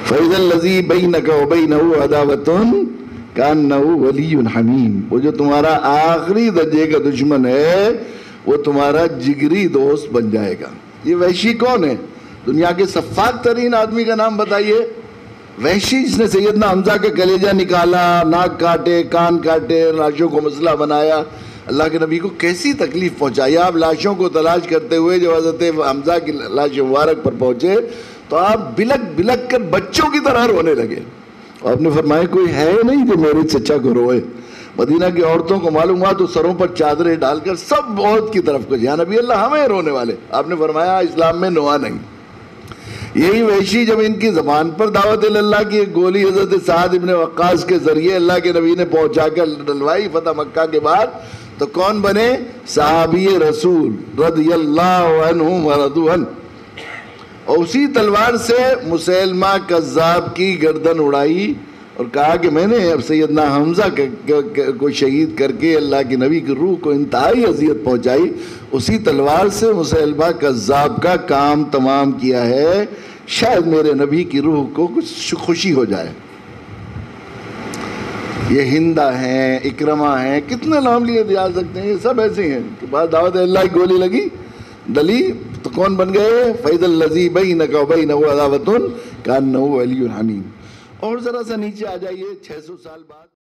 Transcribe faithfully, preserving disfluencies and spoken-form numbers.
فَإِذَا الَّذِي بَيْنَكَ وَبَيْنَهُ عَدَاوَةٌ كَأَنَّهُ وَلِيٌّ حَمِيمٌ، وہ جو تمہارا آخری درجے کا دشمن ہے وہ تمہارا جگری دوست بن جائے گا۔ یہ وحشی کون ہے؟ دنیا کے سفاک ترین آدمی کا نام بتائیے۔ وحشی جس نے سیدنا حمزہ کا کلیجہ نکالا، ناک کاٹے، کان کاٹے، لاشوں کو مسئلہ بنایا، اللہ کے نبی کو کیسی تکلیف پہنچائی۔ آپ لاشوں کو تلاش کرتے ہوئے جو حضرت حمزہ کی لاش مبارک پر پہنچے تو آپ بلک بلک کر بچوں کی طرح رونے لگے، اور آپ نے فرمایا کوئی ہے نہیں جو میرے چچا کو روئے۔ مدینہ کی عورتوں کو معلوم ہوا تو سروں پر چادریں ڈال کر سب عورت کی طرف کو، یا نبی اللہ ہمیں رونے والے۔ آپ نے فرمایا اسلام میں نوا نہیں۔ یہی وحشی جب ان کی زبان پر دعوت اللہ کی ایک گولی حضرت سعد ابن وقاص کے ذریعے اللہ کے نبی نے پہنچا کر ڈلوائی فتح مکہ کے بعد، تو کون بنے؟ صحابی رسول رضی اللہ عنہم ورضوا عنہ۔ اور اسی تلوار سے مسیلمہ کذاب کی گردن اڑائی اور کہا کہ میں نے اب سیدنا حمزہ کو شہید کر کے اللہ کے نبی کی روح کو انتہائی اذیت پہنچائی، اسی تلوار سے مسیلمہ کذاب کا کام تمام کیا ہے، شاید میرے نبی کی روح کو کچھ خوشی ہو جائے۔ یہ ہندہ ہیں، اکرمہ ہیں، کتنے نام لیے جا سکتے ہیں، یہ سب ایسے ہیں کہ بعد دعوت اللہ کی گولی لگی ڈلی تو کون بن گئے؟ فَإِذَا الَّذِي بَيْنَكَ وَبَيْنَهُ عَدَاوَةٌ كَأَنَّهُ وَلِيٌّ حَمِيمٌ۔ اور ذرا سا نیچے آ جائیے، چھ سو سال بعد